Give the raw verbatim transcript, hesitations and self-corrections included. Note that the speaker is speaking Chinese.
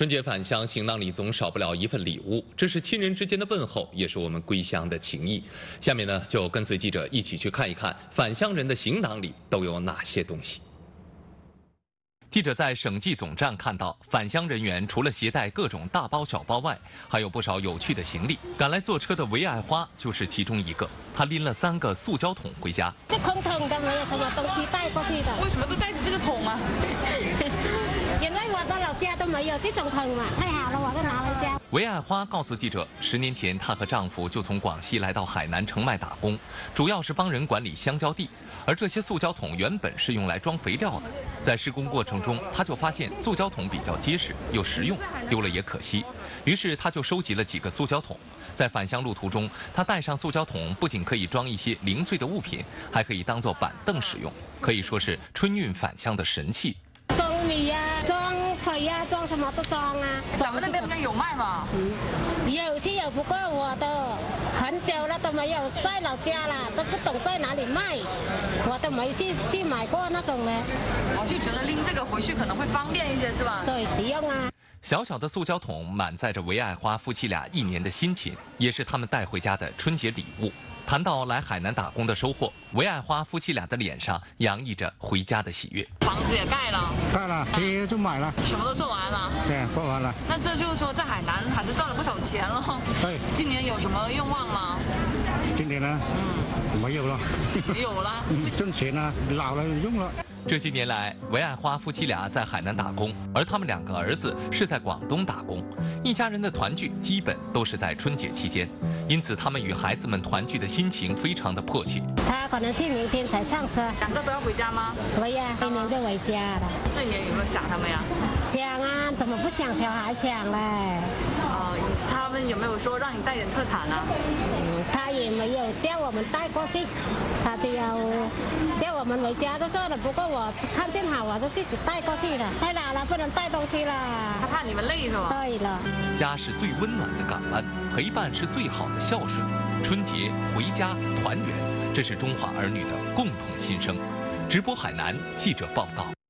春节返乡，行囊里总少不了一份礼物，这是亲人之间的问候，也是我们归乡的情谊。下面呢，就跟随记者一起去看一看返乡人的行囊里都有哪些东西。记者在省际总站看到，返乡人员除了携带各种大包小包外，还有不少有趣的行李。赶来坐车的韦爱花就是其中一个，她拎了三个塑胶桶回家。 这空桶的，没有什么东西带过去的。 为什么都带着这个桶啊？ 原来我的老家都没有这种桶嘛，太好了，我就拿回家。 韦爱花告诉记者，十年前她和丈夫就从广西来到海南澄迈打工，主要是帮人管理香蕉地。而这些塑胶桶原本是用来装肥料的，在施工过程中，她就发现塑胶桶比较结实又实用，丢了也可惜，于是她就收集了几个塑胶桶。在返乡路途中，她带上塑胶桶，不仅可以装一些零碎的物品，还可以当做板凳使用，可以说是春运返乡的神器。 装米呀、啊，装水呀、啊，装什么都装啊。 咱们那边应该有卖吧？ 嗯，有是有，不过我的很久了都没有在老家了，都不懂在哪里卖，我都没去去买过那种的。 我就觉得拎这个回去可能会方便一些，是吧？ 对，实用啊。 小小的塑胶桶满载着韦爱花夫妻俩一年的辛勤，也是他们带回家的春节礼物。谈到来海南打工的收获，韦爱花夫妻俩的脸上洋溢着回家的喜悦。 房子也盖了， 盖了，直接就买了， 什么都做完了。 对，做完了。 那这就是说，在海南还是赚了不少钱了。 对。 今年有什么愿望吗？ 今年呢？嗯，没有了。 没有了。 挣钱呢，老了用了。 这些年来，韦爱花夫妻俩在海南打工，而他们两个儿子是在广东打工，一家人的团聚基本都是在春节期间，因此他们与孩子们团聚的心情非常的迫切。 他可能是明天才上车， 两个都要回家吗？ 回呀，明年就回家了。 这一年有没有想他们呀？ 想啊，怎么不想小孩想嘞？ 哦，他们有没有说让你带点特产呢？ 嗯，他也没有叫我们带过去，他只要叫我们回家就算了。不过我看见好，我就自己带过去了。太老了，不能带东西了。 他怕你们累是吧？ 对了， 家是最温暖的港湾，陪伴是最好的孝顺。春节回家团圆，这是中华儿女的共同心声。直播海南记者报道。